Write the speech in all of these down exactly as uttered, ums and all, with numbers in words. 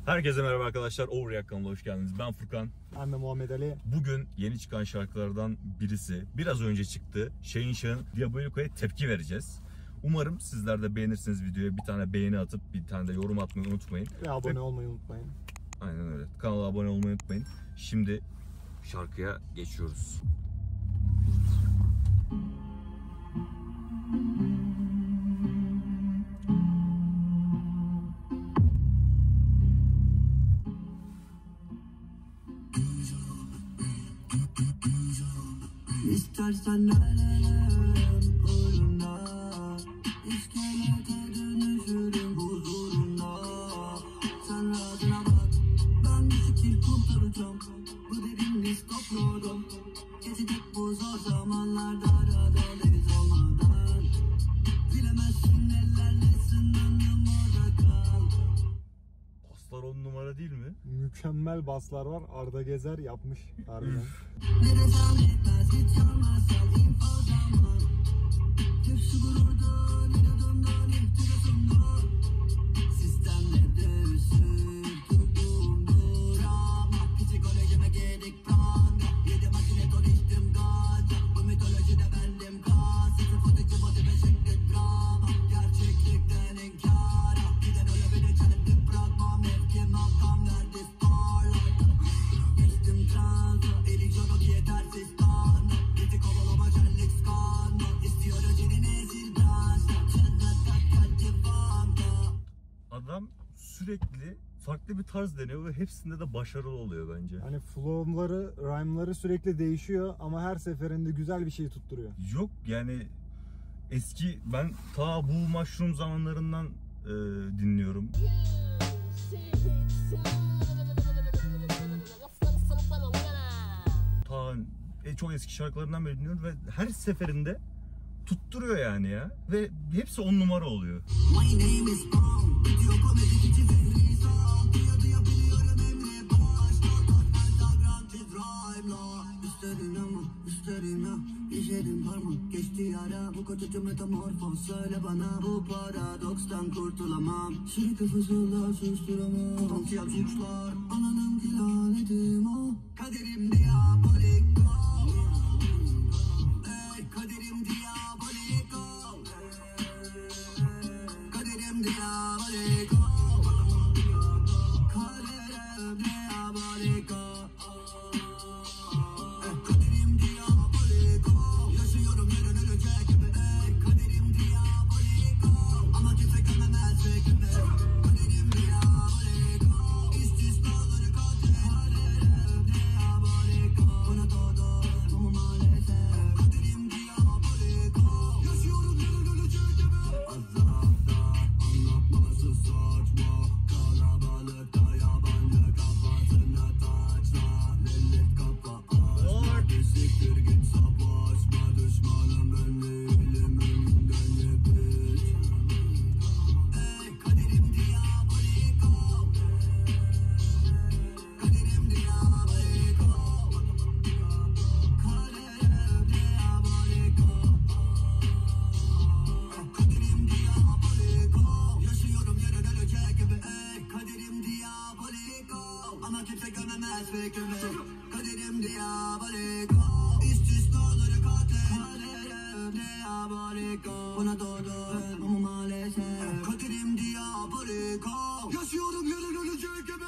Herkese merhaba arkadaşlar. Overreact kanalına hoş geldiniz. Ben Furkan. Ben de Muhammed Ali. Bugün yeni çıkan şarkılardan birisi, biraz önce çıktı. Şeyin Şah'ın Diabolico'ya tepki vereceğiz. Umarım sizler de beğenirsiniz videoya. Bir tane beğeni atıp bir tane de yorum atmayı unutmayın. Ve abone olmayı unutmayın. Aynen öyle. Kanala abone olmayı unutmayın. Şimdi şarkıya geçiyoruz. İstersen ölelim uğruna, İskelete dönüşürüm huzuruna. Sen rahatına bak, ben bir fikir kurtaracağım. Bu derin biz topladım. Geçecek bu zor zamanlarda aradayız olmadan. Bilemezsin ellerlesin ömrüm orada kal. Baslar on numara değil mi? Mükemmel baslar var. Arda Gezer yapmış harbiden. Nereden etmez hiç yormazsan info zaman. Hepsi gururdan, inadımdan, iftirasından. Sistemle üstün tuttuğumdur ama psikolojime gerek pranga. Yedi makine konuştum gaza. Bu mitolojide bendim gaz. Sıfırdıcı motive şekli drama. Gerçeklikten inkara. Giden ölebilir canım bırakmam. Mevki makam verdi starlight. Geçtim transa. Elik yok yetersiz kanla. Geti kovalama cellik skanda. İstiyor öcenin ezil branşta. Cennet kalpli vanda. Adam sürekli farklı bir tarz deniyor ve hepsinde de başarılı oluyor bence. Hani flow'ları, rhyme'ları sürekli değişiyor ama her seferinde güzel bir şey tutturuyor. Yok yani eski ben ta bu mushroom zamanlarından e, dinliyorum. Ta e, çok eski şarkılarından beri dinliyorum ve her seferinde tutturuyor yani ya ve hepsi on numara oluyor. My name is Brown. Video komedi için zehri sağ. Duya duya biliyorum emri başta. Instagram çiz rhyme'la. İsterim ama isterim ya. İşerim parmak geçti yara. Bu kötü metamorfoz. Söyle bana bu paradokstan kurtulamam. Sürekli fısıllar susturamam. Potansiyel suçlar. Ananın lanetim o. Kaderim diabolik. Ey kaderim diabolik. Kaderim diaboliko. Kaderim diaboliko. Kaderim diaboliko. Yaşıyorum yarın ölecek gibi. Ey kaderim diaboliko. Ama kimse görmemez şekilde. Kaderim diaboliko. İstisnaları kader. Kaderim diaboliko. Buna doğdu ama maalesef. Kaderim diaboliko. Yaşıyorum yarın ölecek gibi. Azapta anlatması saçma. Kalabalıkta yabancı kafasına taçla. Lilith kafa açma. Bir siktir git savaşma. Düşmanım ben değilim önümden yepit. Ey kaderim diaboliko. Kaderim diaboliko. Kaderim diaboliko. Kaderim diaboliko. Yaşıyorum yarın ölecek gibi. Ey kaderim diaboliko. Ama kimse görmemez fikrimi. Kaderim diaboliko. İstisnaları kader. Kaderim diaboliko. Buna doğdu ama maalesef. Kaderim diaboliko. Yaşıyorum yarın ölecek gibi.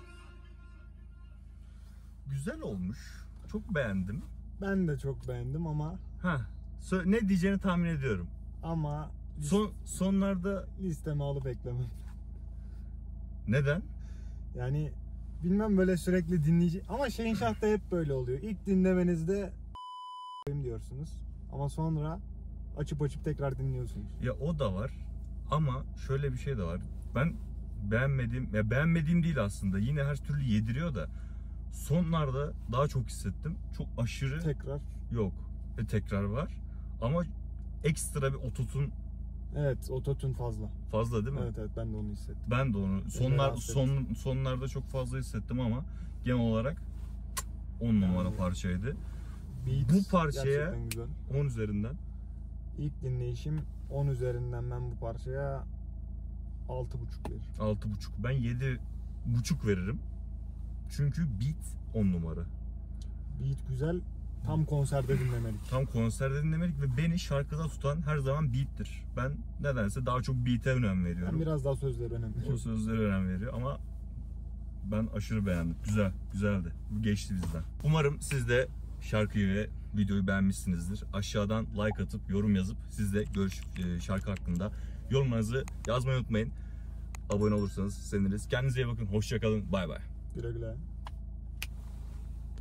Güzel olmuş. Çok beğendim. Ben de çok beğendim ama Ha, ne diyeceğini tahmin ediyorum. ama Son sonlarda listeme alıp eklemem. neden? Yani bilmem, böyle sürekli dinleyici ama Şeyin Şah'ta hep böyle oluyor. İlk dinlemenizde diyorsunuz ama sonra açıp açıp tekrar dinliyorsunuz. Ya o da var ama şöyle bir şey de var. Ben beğenmediğim, ya beğenmediğim değil aslında. Yine her türlü yediriyor da sonlarda daha çok hissettim. Çok aşırı Tekrar. yok. Ve tekrar var. Ama ekstra bir ototun Evet, ototun fazla. fazla değil mi? Evet evet, ben de onu hissettim. Ben de onu sonlar rahatsız son sonlarda çok fazla hissettim ama genel olarak on numara parçaydı. Beat Bu parçaya gerçekten güzel. on üzerinden İlk dinleyişim on üzerinden ben bu parçaya altı buçuk veririm. altı buçuk. Ben yedi buçuk veririm. Çünkü beat on numara. Beat güzel. Tam konserde dinlemelik. Tam konserde dinlemelik ve beni şarkıda tutan her zaman beat'tir. Ben nedense daha çok beat'e önem veriyorum. Ben biraz daha sözleri önemli. O sözlere önem veriyor ama ben aşırı beğendim. Güzel, güzeldi. Bu geçti bizden. Umarım siz de şarkıyı ve videoyu beğenmişsinizdir. Aşağıdan like atıp yorum yazıp siz de görüş e, şarkı hakkında yorumlarınızı yazmayı unutmayın. Abone olursanız seviniriz. Kendinize iyi bakın. Hoşça kalın. Bay bay. Güle güle.